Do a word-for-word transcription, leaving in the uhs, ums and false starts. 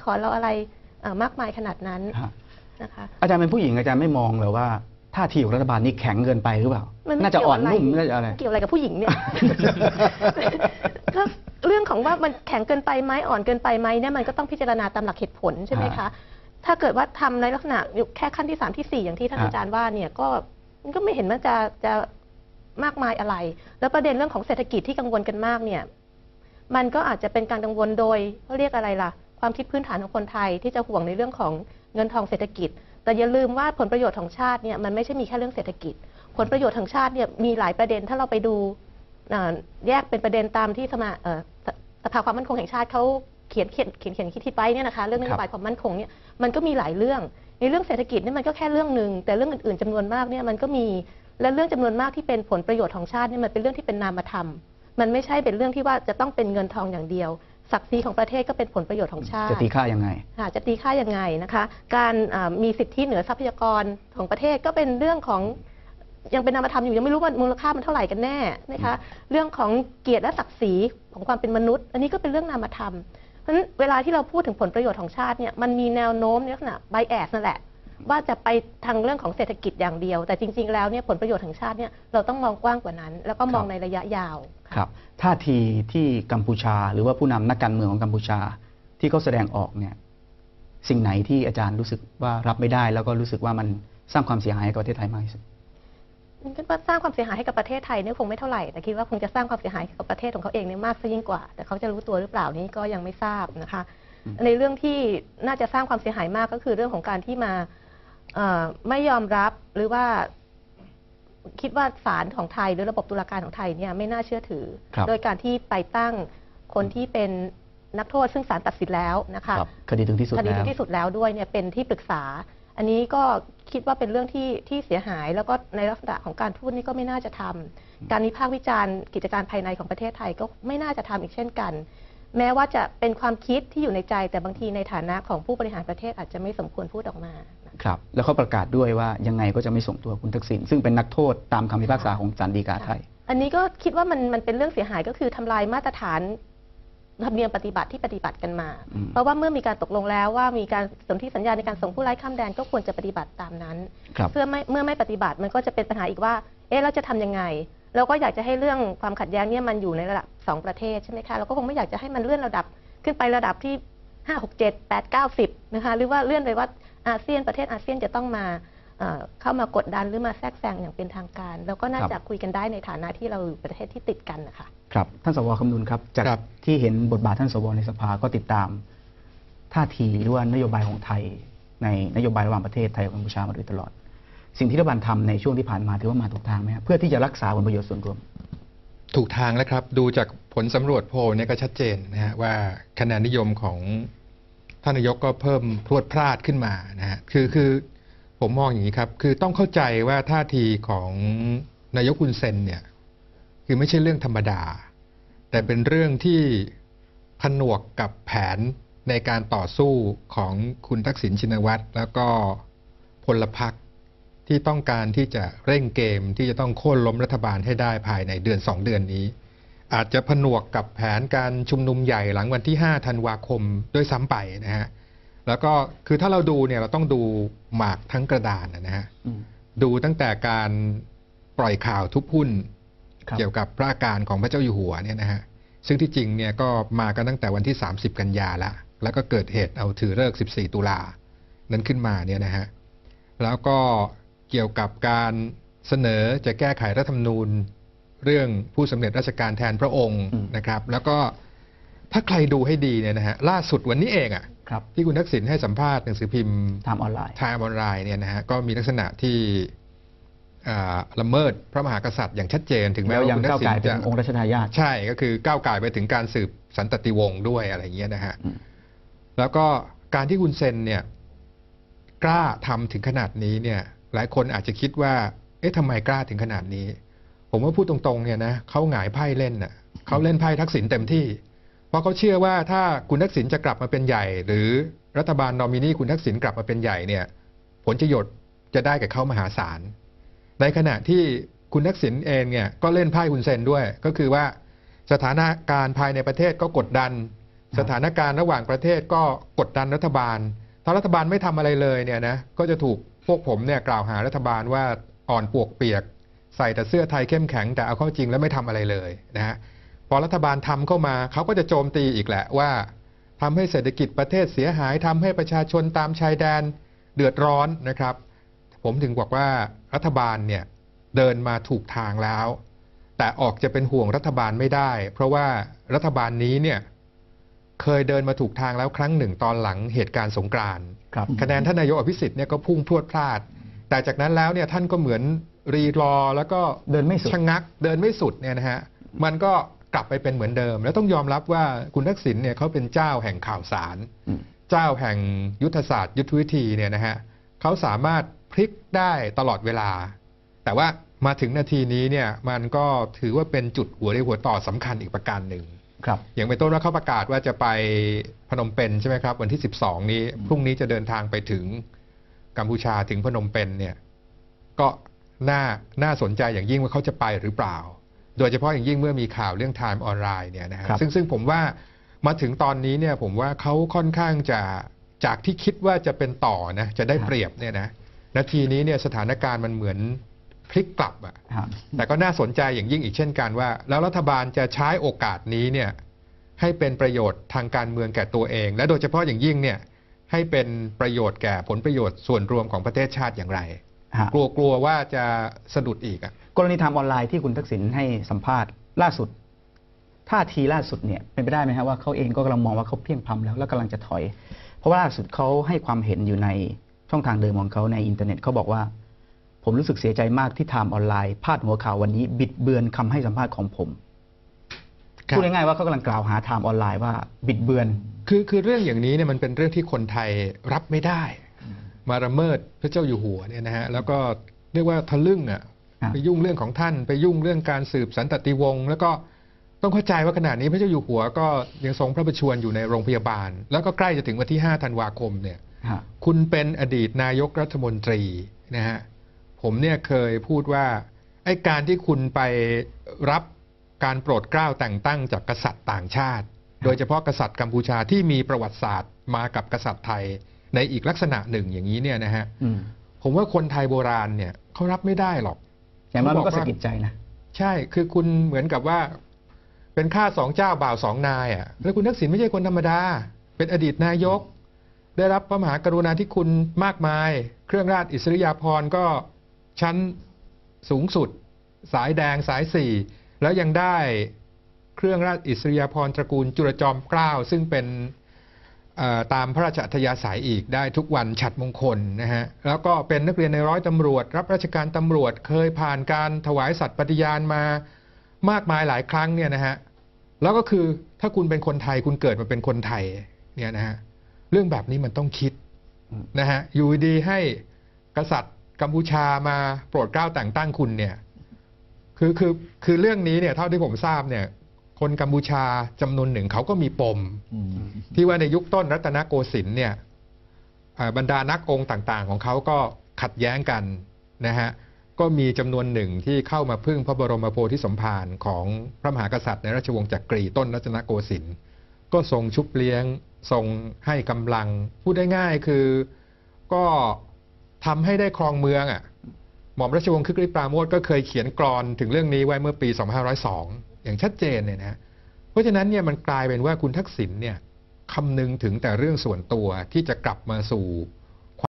ขอเราอะไรมากมายขนาดนั้นนะคะอาจารย์เป็นผู้หญิงอาจารย์ไม่มองเลยว่าท่าทีของรัฐบาลนี้แข็งเกินไปหรือเปล่าน่าจะอ่อนนุ่มน่าจะอะไรเกี่ยวอะไรกับผู้หญิงเนี่ยก็เรื่องของว่ามันแข็งเกินไปไหมอ่อนเกินไปไหมเนี่ยมันก็ต้องพิจารณาตามหลักเหตุผลใช่ไหมคะถ้าเกิดว่าทำในลักษณะแค่ขั้นที่สามที่สี่อย่างที่ท่านอาจารย์ว่าเนี่ยก็มันก็ไม่เห็นว่าจะจะมากมายอะไรแล้วประเด็นเรื่องของเศรษฐกิจที่กังวลกันมากเนี่ยมันก็อาจจะเป็นการกังวลโดยเขาเรียกอะไรล่ะความคิดพื้นฐานของคนไทยที่จะห่วงในเรื่องของเงินทองเศรษฐกิจแต่อย่าลืมว่าผลประโยชน์ของชาติเนี่ยมันไม่ใช่มีแค่เรื่องเศรษฐกิจผลประโยชน์ของชาติเนี่ยมีหลายประเด็นถ้าเราไปดูแยกเป็นประเด็นตามที่สมาสภาความมั่นคงแห่งชาติเขาเขียนเขียนเขียนเขียนคิดไว้เนี่ยนะคะเรื่องนโยบายความมั่นคงเนี่ยมันก็มีหลายเรื่องในเรื่องเศรษฐกิจนี่มันก็แค่เรื่องหนึ่งแต่เรื่องอื่นๆจำนวนมากเนี่ยมันก็มีและเรื่องจำนวนมากที่เป็นผลประโยชน์ของชาตินี่มันเป็นเรื่องที่เป็นนามธรรมมันไม่ใช่เป็นเรื่องที่ว่าจะต้องเป็นเงินทองอย่างเดียวศักดิ์ศรีของประเทศก็เป็นผลประโยชน์ของชาติจะตีค่ายังไงจะตีค่ายังไงนะคะการมีสิทธิเหนือทรัพยากรของประเทศก็เป็นเรื่องของยังเป็นนามธรรมอยู่ยังไม่รู้ว่ามูลค่ามันเท่าไหร่กันแน่นะคะเรื่องของเกียรติและศักดิ์ศรีของความเป็นมนุษย์อันนี้ก็เป็นเรื่องนามธรรมเพราะฉะนั้นเวลาที่เราพูดถึงผลประโยชน์ของชาติเนี่ยมันมีแนวโน้มในลักษณะไบแอสนั่นแหละว่าจะไปทางเรื่องของเศรษฐกิจอย่างเดียวแต่จริงๆแล้วเนี่ยผลประโยชน์ของชาติเนี่ยเราต้องมองกว้างกว่านั้นแล้วก็มองในระยะยาวครับท่าทีที่กัมพูชาหรือว่าผู้นำนักการเมืองของกัมพูชาที่เขาแสดงออกเนี่ยสิ่งไหนที่อาจารย์รู้สึกว่ารับไม่ได้แล้วก็รู้สึกว่ามันสร้างความเสียหายให้กับประเทศไทยมากที่สุดคิดว่าสร้างความเสียหายให้กับประเทศไทยเนี่ยคงไม่เท่าไหร่แต่คิดว่าคงจะสร้างความเสียหายกับประเทศของเขาเองเนี่ยมากซะยิ่งกว่าแต่เขาจะรู้ตัวหรือเปล่านี้ก็ยังไม่ทราบนะคะในเรื่องที่น่าจะสร้างความเสียหายมากก็คือเรื่องของการที่มาไม่ยอมรับหรือว่าคิดว่าศาลของไทยหรือระบบตุลาการของไทยเนี่ยไม่น่าเชื่อถือโดยการที่ไปตั้งคนที่เป็นนักโทษซึ่งศาลตัดสินแล้วนะคะคดีถึงที่สุดคดีถึงที่สุดแล้วด้วยเนี่ยเป็นที่ปรึกษาอันนี้ก็คิดว่าเป็นเรื่องที่ที่เสียหายแล้วก็ในลักษณะของการพูดนี่ก็ไม่น่าจะทำการวิพากษ์วิจารณ์กิจการภายในของประเทศไทยก็ไม่น่าจะทำอีกเช่นกันแม้ว่าจะเป็นความคิดที่อยู่ในใจแต่บางทีในฐานะของผู้บริหารประเทศอาจจะไม่สมควรพูดออกมาครับแล้วเขาประกาศด้วยว่ายังไงก็จะไม่ส่งตัวคุณทักษิณซึ่งเป็นนักโทษตามคำพิพากษาของศาลฎีกาไทยอันนี้ก็คิดว่ามันมันเป็นเรื่องเสียหายก็คือทำลายมาตรฐานธรรมเนียมปฏิบัติที่ปฏิบัติกันมาเพราะว่าเมื่อมีการตกลงแล้วว่ามีการสนธิสัญญาในการส่งผู้ร้ายข้ามแดนก็ควรจะปฏิบัติตามนั้นเพื่อไม่เมื่อไม่ปฏิบัติมันก็จะเป็นปัญหาอีกว่าเอ๊ะเราจะทํำยังไงเราก็อยากจะให้เรื่องความขัดแย้งเนี่ยมันอยู่ในระดับสองประเทศใช่ไหมคะเราก็คงไม่อยากจะให้มันเลื่อนระดับขึ้นไประดับที่ห้า หก เจ็ด แปด เก้า สิบนะคะหรือว่าเลื่อนไปว่าอาเซียนประเทศอาเซียนจะต้องมาเข้ามากดดันหรือมาแทรกแซงอย่างเป็นทางการแล้วก็น่าจะคุยกันได้ในฐานะที่เราอยู่ประเทศที่ติดกันนะคะครับท่านสวคำนุนครับจากที่เห็นบทบาทท่านสวในสภาก็ติดตามท่าทีหรือว่านโยบายของไทยในนโยบายระหว่างประเทศไทยกับกัมพูชามาโดยตลอดสิ่งที่รัฐบาลทำในช่วงที่ผ่านมาถือว่ามาถูกทางไหมครับเพื่อที่จะรักษาผลประโยชน์ส่วนรวมถูกทางแล้วครับดูจากผลสำรวจโพลเนี่ยก็ชัดเจนนะฮะว่าคะแนนนิยมของท่านนายกก็เพิ่มพรวดพลาดขึ้นมานะฮะคือคือผมมองอย่างนี้ครับคือต้องเข้าใจว่าท่าทีของนายกอุนเซนเนี่ยคือไม่ใช่เรื่องธรรมดาแต่เป็นเรื่องที่ผนวกกับแผนในการต่อสู้ของคุณทักษิณชินวัตรแล้วก็พลพรรคที่ต้องการที่จะเร่งเกมที่จะต้องโค่นล้มรัฐบาลให้ได้ภายในเดือนสองเดือนนี้อาจจะผนวกกับแผนการชุมนุมใหญ่หลังวันที่ห้าธันวาคมด้วยซ้ำไปนะฮะแล้วก็คือถ้าเราดูเนี่ยเราต้องดูหมากทั้งกระดานนะฮะดูตั้งแต่การปล่อยข่าวทุบหุ้นเกี่ยวกับพระอาการของพระเจ้าอยู่หัวเนี่ยนะฮะซึ่งที่จริงเนี่ยก็มากันตั้งแต่วันที่สามสิบกันยาแล้วแล้วก็เกิดเหตุเอาถือฤกษ์สิบสี่ตุลานั้นขึ้นมาเนี่ยนะฮะแล้วก็เกี่ยวกับการเสนอจะแก้ไขรัฐธรรมนูญเรื่องผู้สำเร็จราชการแทนพระองค์นะครับแล้วก็ถ้าใครดูให้ดีเนี่ยนะฮะล่าสุดวันนี้เองอ่ะที่คุณทักษิณให้สัมภาษณ์หนังสือพิมพ์ไทม์ออนไลน์ไทม์ออนไลน์เนี่ยนะฮะก็มีลักษณะที่ละเมิดพระมหากษัตริย์อย่างชัดเจนถึงแม้ว่าคุณทักษิณจะองค์รัชทายาทใช่ก็คือก้าวไก่ไปถึงการสืบสันตติวงศ์ด้วยอะไรอย่างเงี้ยนะฮะแล้วก็การที่คุณเซนเนี่ยกล้าทำถึงขนาดนี้เนี่ยหลายคนอาจจะคิดว่าเอ๊ะทำไมกล้าถึงขนาดนี้ผมว่าพูดตรงๆเนี่ยนะเขาหงายไพ่เล่นน่ะเขาเล่นไพ่ทักษิณเต็มที่เพราะเขาเชื่อว่าถ้าคุณทักษิณจะกลับมาเป็นใหญ่หรือรัฐบาลนอมินีคุณทักษิณกลับมาเป็นใหญ่เนี่ยผลประโยชน์จะได้กับเขามหาศาลในขณะที่คุณทักษิณเองเนี่ยก็เล่นไพ่คุณเซนด้วยก็คือว่าสถานการณ์ภายในประเทศก็กดดันสถานการณ์ระหว่างประเทศก็กดดันรัฐบาลถ้ารัฐบาลไม่ทำอะไรเลยเนี่ยนะก็จะถูกพวกผมเนี่ยกล่าวหารัฐบาลว่าอ่อนปวกเปียกใส่แต่เสื้อไทยเข้มแข็งแต่เอาเข้าจริงแล้วไม่ทำอะไรเลยนะฮะพอรัฐบาลทำเข้ามาเขาก็จะโจมตีอีกแหละว่าทำให้เศรษฐกิจประเทศเสียหายทำให้ประชาชนตามชายแดนเดือดร้อนนะครับผมถึงบอกว่ารัฐบาลเนี่ยเดินมาถูกทางแล้วแต่ออกจะเป็นห่วงรัฐบาลไม่ได้เพราะว่ารัฐบาลนี้เนี่ยเคยเดินมาถูกทางแล้วครั้งหนึ่งตอนหลังเหตุการณ์สงกรานต์คะแนนท่านนายกอภิสิทธิ์เนี่ยก็พุ่งพรวดพลาดแต่จากนั้นแล้วเนี่ยท่านก็เหมือนรีรอแล้วก็เดินไม่สุดชะงักเดินไม่สุดเนี่ยนะฮะมันก็กลับไปเป็นเหมือนเดิมแล้วต้องยอมรับว่าคุณทักษิณเนี่ยเขาเป็นเจ้าแห่งข่าวสารเจ้าแห่งยุทธศาสตร์ยุทธวิธีเนี่ยนะฮะเขาสามารถพลิกได้ตลอดเวลาแต่ว่ามาถึงนาทีนี้เนี่ยมันก็ถือว่าเป็นจุดหัวเรียวหัวต่อสำคัญอีกประการหนึ่งครับอย่างเป็นต้นว่าเขาประกาศว่าจะไปพนมเปญใช่ไหมครับวันที่สิบสองนี้พรุ่งนี้จะเดินทางไปถึงกัมพูชาถึงพนมเปญเนี่ยก็น่าน่าสนใจอย่างยิ่งว่าเขาจะไปหรือเปล่าโดยเฉพาะอย่างยิ่งเมื่อมีข่าวเรื่อง Time ออนไลน์เนี่ยนะฮะซึ่งซึ่งผมว่ามาถึงตอนนี้เนี่ยผมว่าเขาค่อนข้างจะจากที่คิดว่าจะเป็นต่อนะจะได้เปรียบเนี่ยนะนาทีนี้เนี่ยสถานการณ์มันเหมือนพลิกกลับอ่ะแต่ก็น่าสนใจอย่างยิ่งอีกเช่นกันว่าแล้วรัฐบาลจะใช้โอกาสนี้เนี่ยให้เป็นประโยชน์ทางการเมืองแก่ตัวเองและโดยเฉพาะอย่างยิ่งเนี่ยให้เป็นประโยชน์แก่ผลประโยชน์ส่วนรวมของประเทศชาติอย่างไรกลัวกลัวว่าจะสะดุดอีกอ่ะกรณีไทม์ออนไลน์ที่คุณทักษิณให้สัมภาษณ์ล่าสุดท่าทีล่าสุดเนี่ยเป็นไปได้ไหมครับว่าเขาเองก็กำลังมองว่าเขาเพียงพล้ำแล้วแล้วกำลังจะถอยเพราะว่าล่าสุดเขาให้ความเห็นอยู่ในช่องทางเดิมของเขาในอินเทอร์เน็ตเขาบอกว่าผมรู้สึกเสียใจมากที่ไทม์ออนไลน์พาดหัวข่าววันนี้บิดเบือนคำให้สัมภาษณ์ของผมพูดง่ายๆว่าเขากำลังกล่าวหาไทม์ออนไลน์ว่าบิดเบือนคือคือเรื่องอย่างนี้เนี่ยมันเป็นเรื่องที่คนไทยรับไม่ได้มาละเมิดพระเจ้าอยู่หัวเนี่ยนะฮะแล้วก็เรียกว่าทะลึ่งอ่ะไปยุ่งเรื่องของท่านไปยุ่งเรื่องการสืบสันตติวงศ์แล้วก็ต้องเข้าใจว่าขณะนี้พระเจ้าอยู่หัวก็ยังทรงพระประชวรอยู่ในโรงพยาบาลแล้วก็ใกล้จะถึงวันที่ห้าธันวาคมเนี่ยคุณเป็นอดีตนายกรัฐมนตรีนะฮะผมเนี่ยเคยพูดว่าไอ้การที่คุณไปรับการโปรดเกล้าแต่งตั้งจากกษัตริย์ต่างชาติโดยเฉพาะกษัตริย์กัมพูชาที่มีประวัติศาสตร์มากับกษัตริย์ไทยในอีกลักษณะหนึ่งอย่างนี้เนี่ยนะฮะผมว่าคนไทยโบราณเนี่ยเขารับไม่ได้หรอกอย่างนั้นมันก็สะกิดใจนะใช่คือคุณเหมือนกับว่าเป็นข้าสองเจ้าบ่าวสองนายอ่ะแล้วคุณทักษิณไม่ใช่คนธรรมดาเป็นอดีตนายกได้รับพระมหากรุณาธิคุณมากมายเครื่องราชอิสริยาภรณ์ก็ชั้นสูงสุดสายแดงสายสี่แล้วยังได้เครื่องราชอิสริยาภรณ์ตระกูลจุลจอมเกล้าซึ่งเป็นตามพระราชอัธยาศัยอีกได้ทุกวันฉัตรมงคลนะฮะแล้วก็เป็นนักเรียนในร้อยตำรวจรับราชการตำรวจเคยผ่านการถวายสัตย์ปฏิญาณมามากมายหลายครั้งเนี่ยนะฮะแล้วก็คือถ้าคุณเป็นคนไทยคุณเกิดมาเป็นคนไทยเนี่ยนะฮะเรื่องแบบนี้มันต้องคิดนะฮะอยู่ดีให้กษัตริย์กัมพูชามาโปรดเกล้าแต่งตั้งคุณเนี่ยคือคือคือเรื่องนี้เนี่ยเท่าที่ผมทราบเนี่ยคนกัมพูชาจำนวนหนึ่งเขาก็มีปมที่ว่าในยุคต้นรัตนโกสินทร์เนี่ยบรรดานักองค์ต่างๆของเขาก็ขัดแย้งกันนะฮะก็มีจำนวนหนึ่งที่เข้ามาพึ่งพระบรมโพธิสมภารของพระมหากษัตริย์ในราชวงศ์จักรีต้นรัตนโกสินทร์ก็ทรงชุบเลี้ยงทรงให้กำลังพูดได้ง่ายคือก็ทำให้ได้ครองเมืองอ่ะหม่อมราชวงศ์คึกฤทธิ์ปราโมชก็เคยเขียนกลอนถึงเรื่องนี้ไว้เมื่อปีสองพันห้าร้อยสองอย่างชัดเจนเนี่ยนะเพราะฉะนั้นเนี่ยมันกลายเป็นว่าคุณทักษิณเนี่ยคำนึงถึงแต่เรื่องส่วนตัวที่จะกลับมาสู่